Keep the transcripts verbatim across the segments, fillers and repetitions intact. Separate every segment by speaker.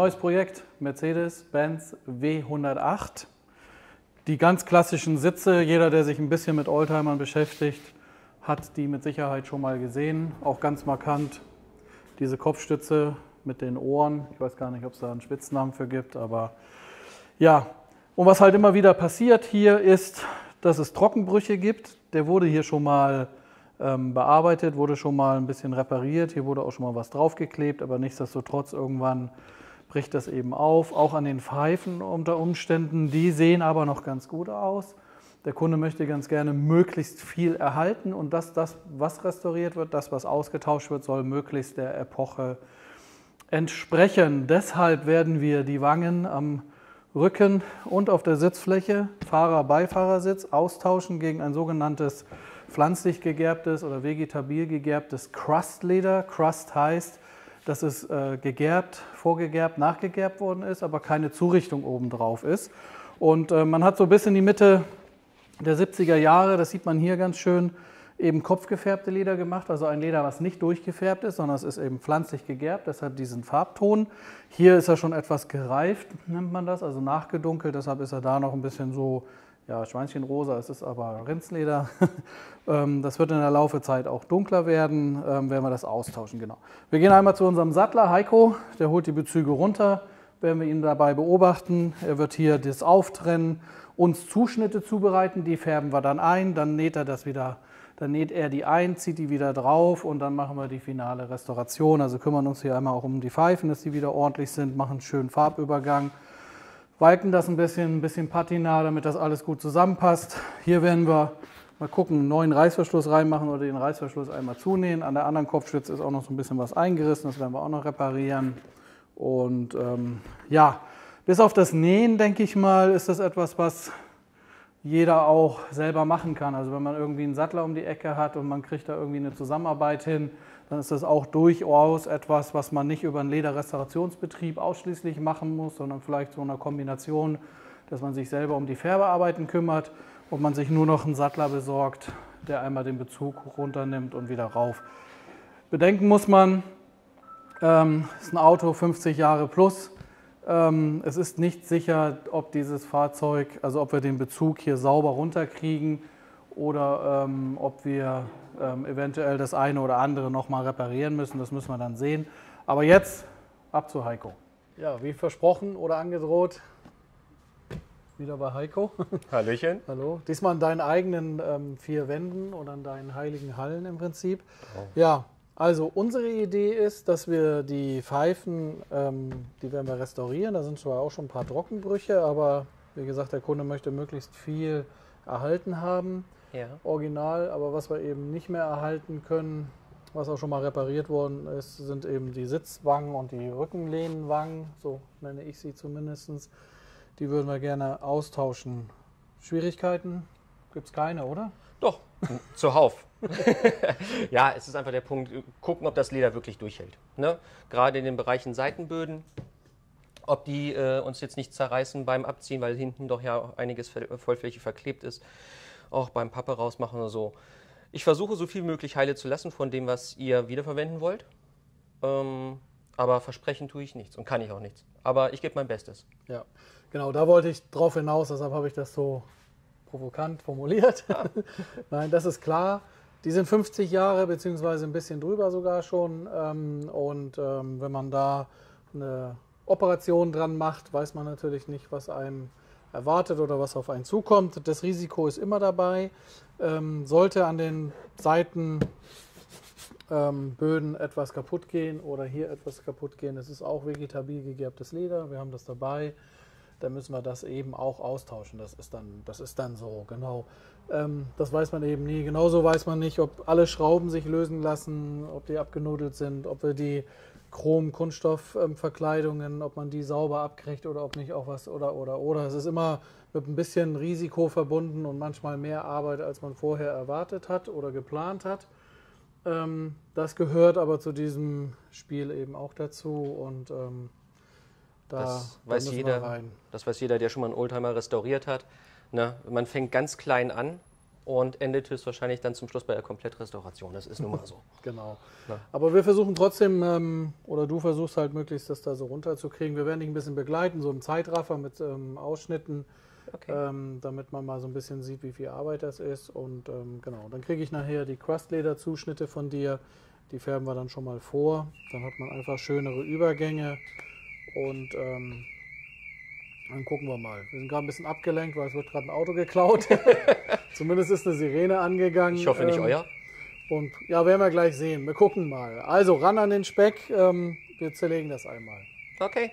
Speaker 1: neues Projekt, Mercedes-Benz W hundertacht. Die ganz klassischen Sitze, jeder, der sich ein bisschen mit Oldtimern beschäftigt, hat die mit Sicherheit schon mal gesehen. Auch ganz markant diese Kopfstütze mit den Ohren. Ich weiß gar nicht, ob es da einen Spitznamen für gibt, aber ja. Und was halt immer wieder passiert hier ist, dass es Trockenbrüche gibt. Der wurde hier schon mal ähm, bearbeitet, wurde schon mal ein bisschen repariert. Hier wurde auch schon mal was draufgeklebt, aber nichtsdestotrotz irgendwann bricht das eben auf. Auch an den Pfeifen unter Umständen. Die sehen aber noch ganz gut aus. Der Kunde möchte ganz gerne möglichst viel erhalten und das, das, was restauriert wird, das, was ausgetauscht wird, soll möglichst der Epoche entsprechen. Deshalb werden wir die Wangen am Rücken und auf der Sitzfläche, Fahrer-Beifahrersitz, austauschen gegen ein sogenanntes pflanzlich gegerbtes oder vegetabil gegerbtes Crust-Leder. Crust heißt, dass es äh, gegerbt, vorgegerbt, nachgegerbt worden ist, aber keine Zurichtung obendrauf ist. Und äh, man hat so bis in die Mitte der siebziger Jahre, das sieht man hier ganz schön, eben kopfgefärbte Leder gemacht, also ein Leder, was nicht durchgefärbt ist, sondern es ist eben pflanzlich gegerbt, das hat diesen Farbton. Hier ist er schon etwas gereift, nennt man das, also nachgedunkelt, deshalb ist er da noch ein bisschen so, ja, Schweinchenrosa, es ist aber Rindsleder. Das wird in der Laufezeit auch dunkler werden, werden wir das austauschen, genau. Wir gehen einmal zu unserem Sattler, Heiko, der holt die Bezüge runter, werden wir ihn dabei beobachten. Er wird hier das auftrennen, uns Zuschnitte zubereiten, die färben wir dann ein, dann näht er das wieder. Dann näht er die ein, zieht die wieder drauf und dann machen wir die finale Restauration. Also kümmern uns hier einmal auch um die Pfeifen, dass die wieder ordentlich sind, machen einen schönen Farbübergang, walken das ein bisschen, ein bisschen Patina, damit das alles gut zusammenpasst. Hier werden wir mal gucken, einen neuen Reißverschluss reinmachen oder den Reißverschluss einmal zunähen. An der anderen Kopfstütze ist auch noch so ein bisschen was eingerissen, das werden wir auch noch reparieren. Und ähm, ja, bis auf das Nähen, denke ich mal, ist das etwas, was jeder auch selber machen kann. Also wenn man irgendwie einen Sattler um die Ecke hat und man kriegt da irgendwie eine Zusammenarbeit hin, dann ist das auch durchaus etwas, was man nicht über einen Lederrestaurationsbetrieb ausschließlich machen muss, sondern vielleicht so eine Kombination, dass man sich selber um die Färbearbeiten kümmert und man sich nur noch einen Sattler besorgt, der einmal den Bezug runternimmt und wieder rauf. Bedenken muss man, ähm, ist ein Auto fünfzig Jahre plus. Es ist nicht sicher, ob dieses Fahrzeug, also ob wir den Bezug hier sauber runterkriegen oder ähm, ob wir ähm, eventuell das eine oder andere nochmal reparieren müssen. Das müssen wir dann sehen. Aber jetzt ab zu Heiko. Ja, wie versprochen oder angedroht, wieder bei Heiko.
Speaker 2: Hallöchen.
Speaker 1: Hallo. Diesmal in deinen eigenen ähm, vier Wänden oder in deinen heiligen Hallen im Prinzip. Oh. Ja. Also unsere Idee ist, dass wir die Pfeifen, ähm, die werden wir restaurieren. Da sind zwar auch schon ein paar Trockenbrüche, aber wie gesagt, der Kunde möchte möglichst viel erhalten haben, ja. Original. Aber was wir eben nicht mehr erhalten können, was auch schon mal repariert worden ist, sind eben die Sitzwangen und die Rückenlehnenwangen, so nenne ich sie zumindest. Die würden wir gerne austauschen. Schwierigkeiten gibt es keine, oder?
Speaker 2: Doch, zuhauf. Ja, es ist einfach der Punkt, gucken, ob das Leder wirklich durchhält. Ne? Gerade in den Bereichen Seitenböden, ob die äh, uns jetzt nicht zerreißen beim Abziehen, weil hinten doch ja einiges vollflächig verklebt ist. Auch beim Pappe rausmachen oder so. Ich versuche so viel möglich heile zu lassen von dem, was ihr wiederverwenden wollt. Ähm, aber versprechen tue ich nichts und kann ich auch nichts. Aber ich gebe mein Bestes.
Speaker 1: Ja, genau, da wollte ich drauf hinaus, deshalb habe ich das so provokant formuliert. Ja. Nein, das ist klar. Die sind fünfzig Jahre, beziehungsweise ein bisschen drüber sogar schon. Und wenn man da eine Operation dran macht, weiß man natürlich nicht, was einem erwartet oder was auf einen zukommt. Das Risiko ist immer dabei. Sollte an den Seitenböden etwas kaputt gehen oder hier etwas kaputt gehen, das ist auch vegetabil gegerbtes Leder. Wir haben das dabei. Dann müssen wir das eben auch austauschen. Das ist dann, das ist dann so, genau. Ähm, das weiß man eben nie. Genauso weiß man nicht, ob alle Schrauben sich lösen lassen, ob die abgenudelt sind, ob wir die Chrom-Kunststoff-Verkleidungen, ähm, ob man die sauber abkriegt oder ob nicht auch was oder, oder, oder. Es ist immer mit ein bisschen Risiko verbunden und manchmal mehr Arbeit, als man vorher erwartet hat oder geplant hat. Ähm, das gehört aber zu diesem Spiel eben auch dazu und ähm, Da,
Speaker 2: das, weiß jeder, das weiß jeder, der schon mal einen Oldtimer restauriert hat. Ne? Man fängt ganz klein an und endet höchstwahrscheinlich dann zum Schluss bei der Komplettrestauration. Das ist nun mal so.
Speaker 1: Genau.
Speaker 2: Ja.
Speaker 1: Aber wir versuchen trotzdem, ähm, oder du versuchst halt möglichst, das da so runterzukriegen. Wir werden dich ein bisschen begleiten, so im Zeitraffer mit ähm, Ausschnitten,
Speaker 2: Okay.
Speaker 1: ähm, damit man mal so ein bisschen sieht, wie viel Arbeit das ist. Und ähm, genau, dann kriege ich nachher die Crustleder-Zuschnitte von dir. Die färben wir dann schon mal vor. Dann hat man einfach schönere Übergänge und ähm, dann gucken wir mal. Wir sind gerade ein bisschen abgelenkt, weil es wird gerade ein Auto geklaut. Zumindest ist eine Sirene angegangen.
Speaker 2: Ich hoffe nicht
Speaker 1: ähm,
Speaker 2: euer.
Speaker 1: Und ja, werden wir gleich sehen. Wir gucken mal. Also ran an den Speck. Ähm, wir zerlegen das einmal.
Speaker 2: Okay.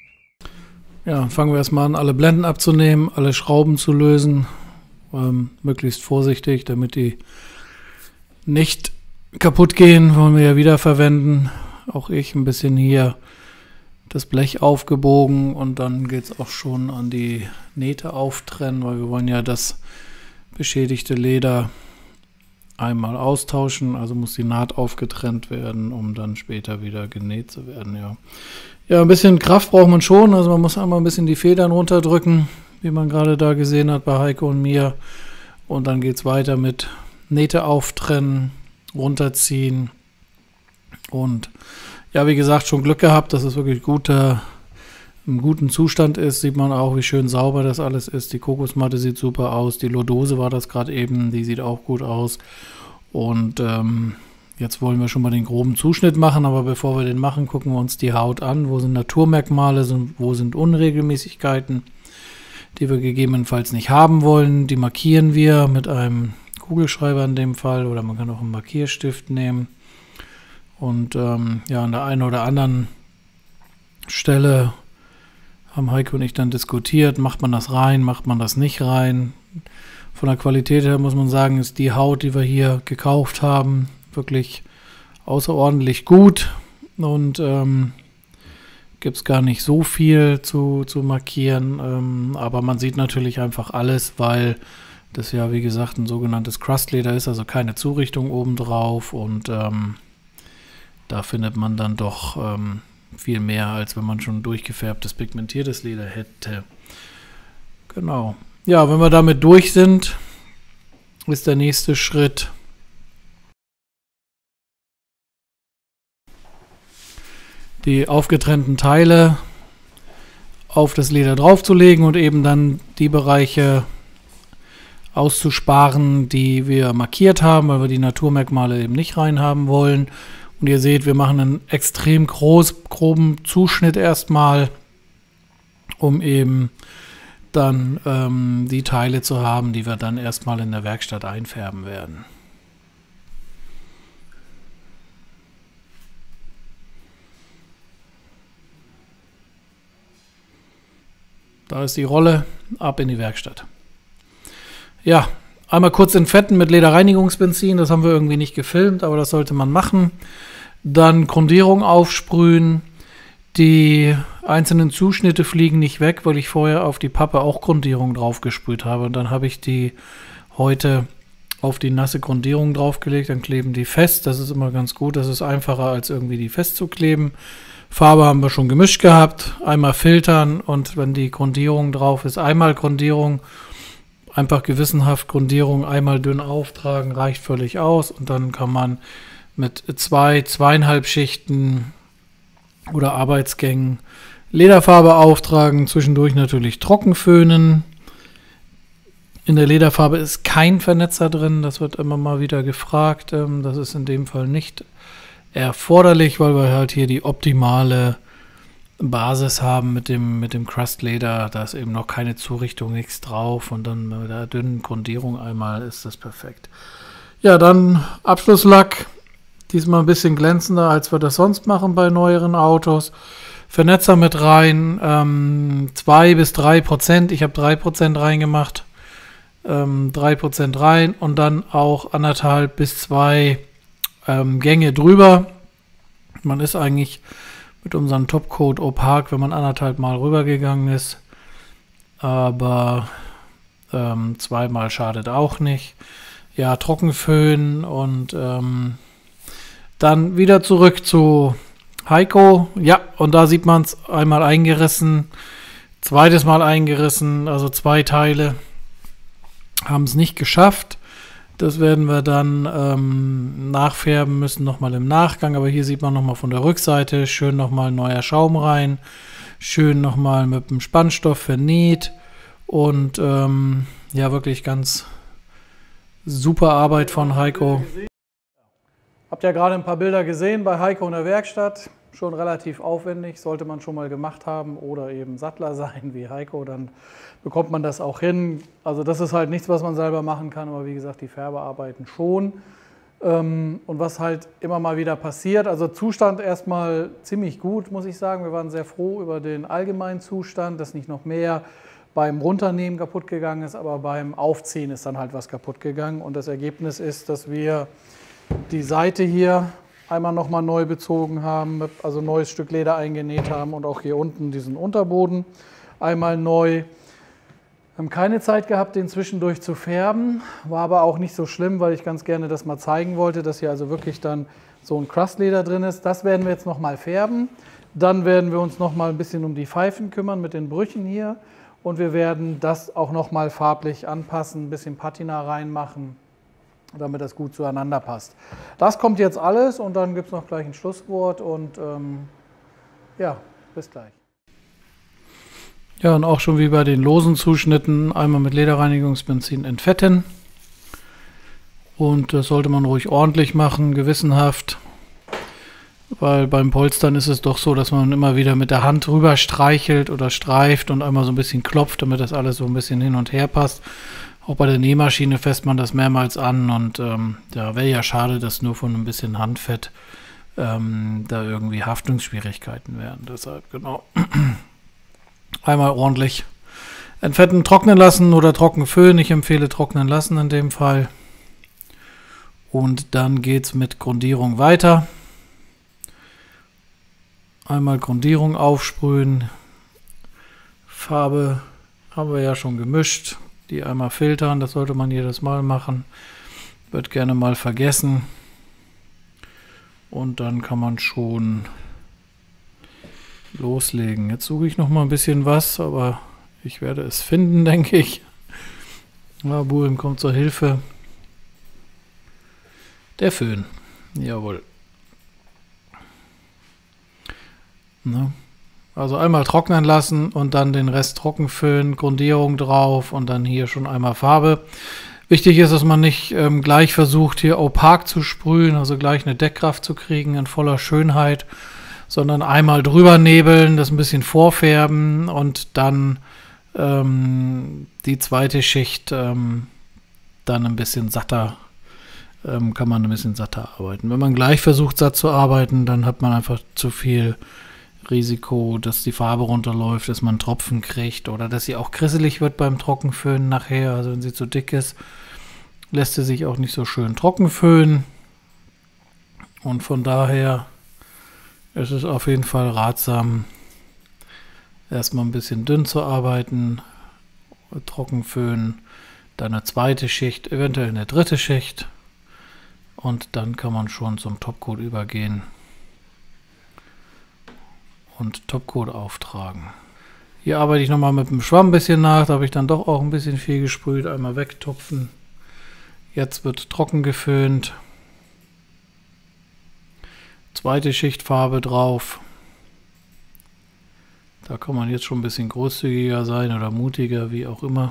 Speaker 1: Ja, fangen wir erstmal an, alle Blenden abzunehmen, alle Schrauben zu lösen. Ähm, möglichst vorsichtig, damit die nicht kaputt gehen. Wollen wir ja wiederverwenden. Auch ich ein bisschen hier das Blech aufgebogen und dann geht es auch schon an die Nähte auftrennen, weil wir wollen ja das beschädigte Leder einmal austauschen, also muss die Naht aufgetrennt werden, um dann später wieder genäht zu werden. Ja, ja, ein bisschen Kraft braucht man schon, also man muss einmal ein bisschen die Federn runterdrücken, wie man gerade da gesehen hat bei Heiko und mir, und dann geht es weiter mit Nähte auftrennen, runterziehen und ja, wie gesagt, schon Glück gehabt, dass es wirklich guter, im guten Zustand ist. Sieht man auch, wie schön sauber das alles ist. Die Kokosmatte sieht super aus. Die Lordose war das gerade eben, die sieht auch gut aus. Und ähm, jetzt wollen wir schon mal den groben Zuschnitt machen, aber bevor wir den machen, gucken wir uns die Haut an. Wo sind Naturmerkmale, wo sind Unregelmäßigkeiten, die wir gegebenenfalls nicht haben wollen. Die markieren wir mit einem Kugelschreiber in dem Fall oder man kann auch einen Markierstift nehmen. Und ähm, ja, an der einen oder anderen Stelle haben Heiko und ich dann diskutiert, macht man das rein, macht man das nicht rein. Von der Qualität her muss man sagen, ist die Haut, die wir hier gekauft haben, wirklich außerordentlich gut. Und ähm, gibt es gar nicht so viel zu, zu markieren. Ähm, aber man sieht natürlich einfach alles, weil das ja, wie gesagt, ein sogenanntes Crustleder ist, also keine Zurichtung obendrauf und ähm, da findet man dann doch ähm, viel mehr, als wenn man schon durchgefärbtes, pigmentiertes Leder hätte. Genau. Ja, wenn wir damit durch sind, ist der nächste Schritt die aufgetrennten Teile auf das Leder draufzulegen und eben dann die Bereiche auszusparen, die wir markiert haben, weil wir die Naturmerkmale eben nicht reinhaben wollen. Und ihr seht, wir machen einen extrem groß, groben Zuschnitt erstmal, um eben dann ähm, die Teile zu haben, die wir dann erstmal in der Werkstatt einfärben werden. Da ist die Rolle, ab in die Werkstatt. Ja, einmal kurz entfetten mit Lederreinigungsbenzin, das haben wir irgendwie nicht gefilmt, aber das sollte man machen. Dann Grundierung aufsprühen. Die einzelnen Zuschnitte fliegen nicht weg, weil ich vorher auf die Pappe auch Grundierung drauf gesprüht habe. Und dann habe ich die heute auf die nasse Grundierung draufgelegt, dann kleben die fest. Das ist immer ganz gut, das ist einfacher als irgendwie die festzukleben. Farbe haben wir schon gemischt gehabt, einmal filtern und wenn die Grundierung drauf ist, einmal Grundierung, einfach gewissenhaft Grundierung, einmal dünn auftragen, reicht völlig aus und dann kann man mit zwei, zweieinhalb Schichten oder Arbeitsgängen Lederfarbe auftragen, zwischendurch natürlich trocken föhnen. In der Lederfarbe ist kein Vernetzer drin, das wird immer mal wieder gefragt, das ist in dem Fall nicht erforderlich, weil wir halt hier die optimale Basis haben mit dem, mit dem Crustleder. Da ist eben noch keine Zurichtung, nichts drauf und dann mit der dünnen Grundierung einmal ist das perfekt. Ja, dann Abschlusslack. Diesmal ein bisschen glänzender, als wir das sonst machen bei neueren Autos. Vernetzer mit rein, ähm, zwei bis drei Prozent. Ich habe drei Prozent reingemacht. Ähm, drei Prozent rein und dann auch anderthalb bis zwei ähm, Gänge drüber. Man ist eigentlich mit unserem Topcoat opak, wenn man anderthalb Mal rübergegangen ist. Aber ähm, zweimal schadet auch nicht. Ja, Trockenföhn und ähm, dann wieder zurück zu Heiko. Ja, und da sieht man es einmal eingerissen, zweites Mal eingerissen, also zwei Teile haben es nicht geschafft. Das werden wir dann ähm, nachfärben müssen, nochmal im Nachgang. Aber hier sieht man nochmal von der Rückseite, schön nochmal neuer Schaum rein. Schön nochmal mit dem Spannstoff vernäht. Und ähm, ja, wirklich ganz super Arbeit von Heiko. Habt ja gerade ein paar Bilder gesehen bei Heiko in der Werkstatt. Schon relativ aufwendig, sollte man schon mal gemacht haben oder eben Sattler sein wie Heiko, dann bekommt man das auch hin. Also das ist halt nichts, was man selber machen kann, aber wie gesagt, die Färbearbeiten schon. Und was halt immer mal wieder passiert, also Zustand erstmal ziemlich gut, muss ich sagen. Wir waren sehr froh über den allgemeinen Zustand, dass nicht noch mehr beim Runternehmen kaputt gegangen ist, aber beim Aufziehen ist dann halt was kaputt gegangen. Und das Ergebnis ist, dass wir die Seite hier einmal nochmal neu bezogen haben, also ein neues Stück Leder eingenäht haben und auch hier unten diesen Unterboden einmal neu. Wir haben keine Zeit gehabt, den zwischendurch zu färben, war aber auch nicht so schlimm, weil ich ganz gerne das mal zeigen wollte, dass hier also wirklich dann so ein Crustleder drin ist. Das werden wir jetzt nochmal färben. Dann werden wir uns nochmal ein bisschen um die Pfeifen kümmern mit den Brüchen hier und wir werden das auch nochmal farblich anpassen, ein bisschen Patina reinmachen, damit das gut zueinander passt. Das kommt jetzt alles und dann gibt es noch gleich ein Schlusswort und ähm, ja, bis gleich. Ja, und auch schon wie bei den losen Zuschnitten einmal mit Lederreinigungsbenzin entfetten. Und das sollte man ruhig ordentlich machen, gewissenhaft, weil beim Polstern ist es doch so, dass man immer wieder mit der Hand rüber streichelt oder streift und einmal so ein bisschen klopft, damit das alles so ein bisschen hin und her passt. Auch bei der Nähmaschine fässt man das mehrmals an und ähm, ja, wäre ja schade, dass nur von ein bisschen Handfett ähm, da irgendwie Haftungsschwierigkeiten wären. Deshalb genau einmal ordentlich entfetten, trocknen lassen oder trocken föhnen. Ich empfehle trocknen lassen in dem Fall. Und dann geht es mit Grundierung weiter. Einmal Grundierung aufsprühen. Farbe haben wir ja schon gemischt. Die einmal filtern, das sollte man jedes Mal machen. Wird gerne mal vergessen. Und dann kann man schon loslegen. Jetzt suche ich noch mal ein bisschen was, aber ich werde es finden, denke ich. Ja, Burim kommt zur Hilfe. Der Föhn. Jawohl. Na. Also einmal trocknen lassen und dann den Rest trocken föhnen, Grundierung drauf und dann hier schon einmal Farbe. Wichtig ist, dass man nicht ähm, gleich versucht, hier opak zu sprühen, also gleich eine Deckkraft zu kriegen in voller Schönheit, sondern einmal drüber nebeln, das ein bisschen vorfärben und dann ähm, die zweite Schicht ähm, dann ein bisschen satter, ähm, kann man ein bisschen satter arbeiten. Wenn man gleich versucht, satt zu arbeiten, dann hat man einfach zu viel Risiko, dass die Farbe runterläuft, dass man einen Tropfen kriegt oder dass sie auch krisselig wird beim Trockenföhnen nachher. Also wenn sie zu dick ist, lässt sie sich auch nicht so schön trocken föhnen. Und von daher ist es auf jeden Fall ratsam, erstmal ein bisschen dünn zu arbeiten, trocken föhnen, dann eine zweite Schicht, eventuell eine dritte Schicht und dann kann man schon zum Topcoat übergehen und Topcoat auftragen. Hier arbeite ich nochmal mit dem Schwamm ein bisschen nach, da habe ich dann doch auch ein bisschen viel gesprüht, einmal wegtupfen. Jetzt wird trocken geföhnt. Zweite Schicht Farbe drauf. Da kann man jetzt schon ein bisschen großzügiger sein oder mutiger, wie auch immer.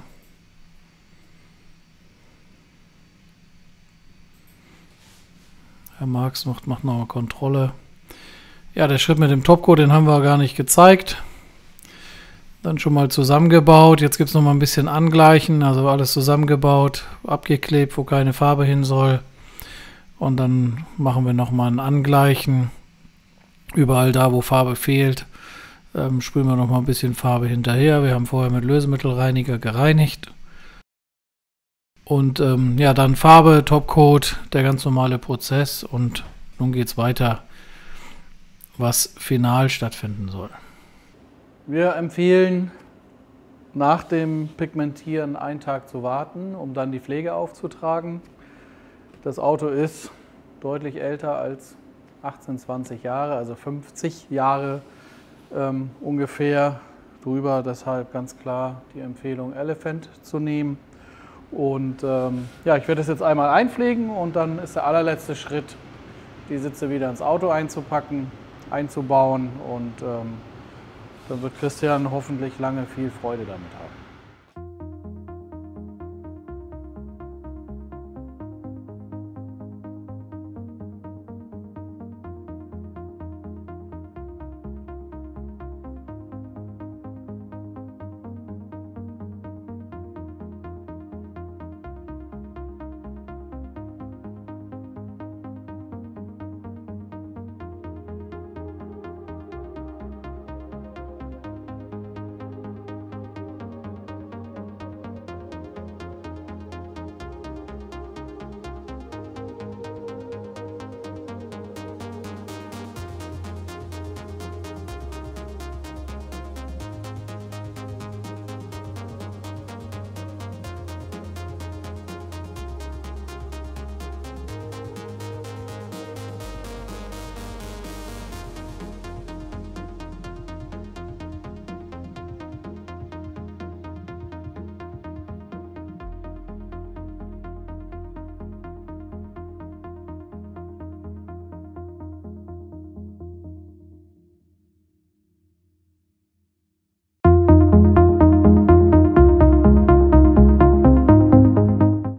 Speaker 1: Herr Marx macht, macht noch eine Kontrolle. Ja, der Schritt mit dem Topcoat, den haben wir gar nicht gezeigt. Dann schon mal zusammengebaut. Jetzt gibt es noch mal ein bisschen angleichen, also alles zusammengebaut, abgeklebt, wo keine Farbe hin soll. Und dann machen wir noch mal ein Angleichen. Überall da, wo Farbe fehlt, ähm, sprühen wir noch mal ein bisschen Farbe hinterher. Wir haben vorher mit Lösemittelreiniger gereinigt. Und ähm, ja, dann Farbe, Topcoat, der ganz normale Prozess. Und nun geht es weiter, was final stattfinden soll. Wir empfehlen, nach dem Pigmentieren einen Tag zu warten, um dann die Pflege aufzutragen. Das Auto ist deutlich älter als achtzehn, zwanzig Jahre, also fünfzig Jahre ähm, ungefähr drüber. Deshalb ganz klar die Empfehlung, Elephant zu nehmen. Und ähm, ja, ich werde das jetzt einmal einpflegen und dann ist der allerletzte Schritt, die Sitze wieder ins Auto einzupacken, einzubauen und ähm, dann wird Christian hoffentlich lange viel Freude damit haben.